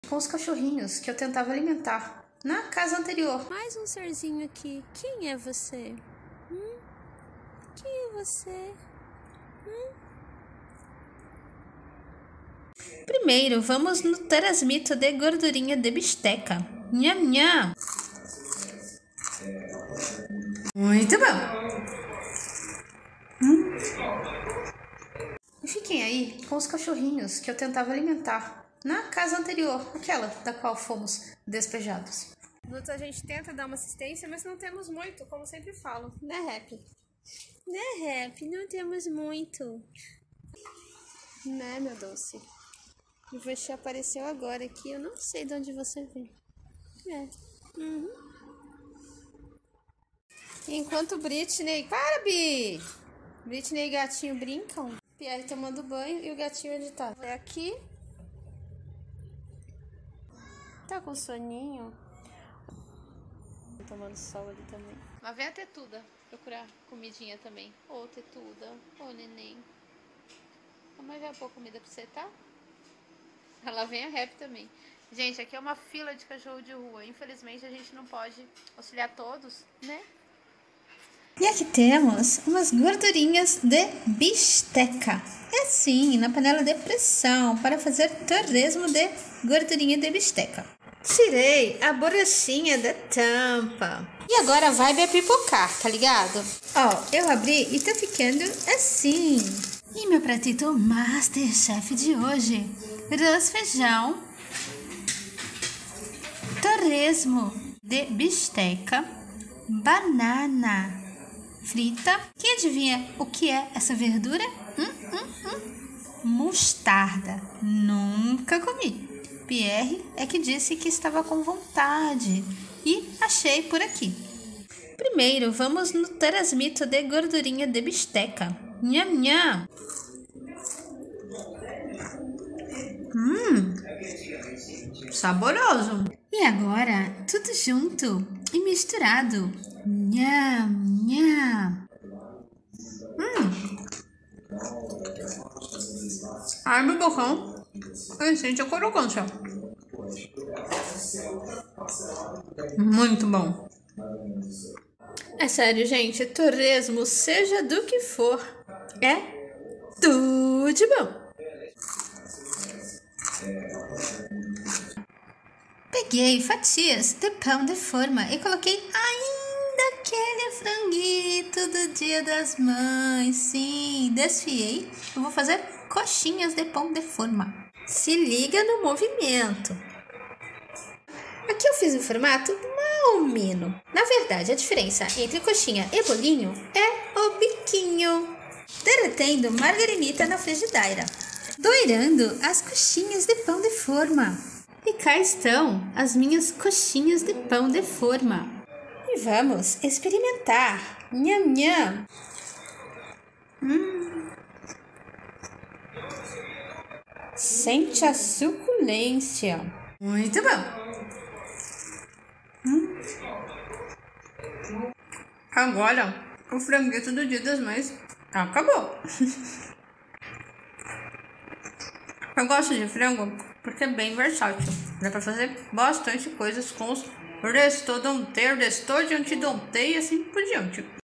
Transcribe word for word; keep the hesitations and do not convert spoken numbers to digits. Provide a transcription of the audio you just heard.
Com os cachorrinhos que eu tentava alimentar na casa anterior. Mais um serzinho aqui. Quem é você? Hum? Quem é você? Hum? Primeiro, vamos no transmito de gordurinha de bisteca. Nham, nham. Muito bom. Hum. E fiquem aí com os cachorrinhos que eu tentava alimentar na casa anterior, aquela da qual fomos despejados. Minutos a gente tenta dar uma assistência, mas não temos muito, como sempre falo, né, Rap? Né, Rap? Não temos muito. Né, meu doce? E você apareceu agora aqui, eu não sei de onde você veio. É. Uhum. Enquanto Britney... Para, Bi! Britney e gatinho brincam. Pierre tomando banho e o gatinho onde tá? É aqui. Tá com soninho? Tomando sol ali também. Lá vem a Tetuda procurar comidinha também. Ô, Tetuda. Ô, neném. A mãe vai pôr comida pra você, tá? Lá vem a Rap também. Gente, aqui é uma fila de cachorro de rua. Infelizmente, a gente não pode auxiliar todos, né? E aqui temos umas gordurinhas de bisteca. É sim, na panela de pressão para fazer torresmo de gordurinha de bisteca. Tirei a borrachinha da tampa. E agora a vibe é pipocar, tá ligado? Ó, eu abri e tá ficando assim. E meu pratito Masterchef de hoje: arroz, feijão, torresmo de bisteca, banana frita. Quem adivinha o que é essa verdura? Hum, hum, hum. Mostarda. Nunca comi. Pierre é que disse que estava com vontade e achei por aqui. Primeiro, vamos no transmito de gordurinha de bisteca. Nham, nham. Hum, saboroso. E agora, tudo junto e misturado. Nham, nham. Hum. Ai, meu bocão. Ai, sente a crocância. Muito bom. É sério, gente. Torresmo, seja do que for, é tudo de bom. Peguei fatias de pão de forma e coloquei ainda aquele franguito do Dia das Mães. Sim, desfiei. Eu vou fazer coxinhas de pão de forma. Se liga no movimento. Aqui eu fiz o formato malmino. Na verdade, a diferença entre coxinha e bolinho é o biquinho. Derretendo margarinita na frigideira. Doirando as coxinhas de pão de forma. E cá estão as minhas coxinhas de pão de forma. E vamos experimentar. Nham, nham. Hum. Sente a suculência. Muito bom. Hum. Agora, o franguito do Dia das Mães acabou. Eu gosto de frango porque é bem versátil. Dá pra fazer bastante coisas com os restaurantes, restaurante e assim por diante.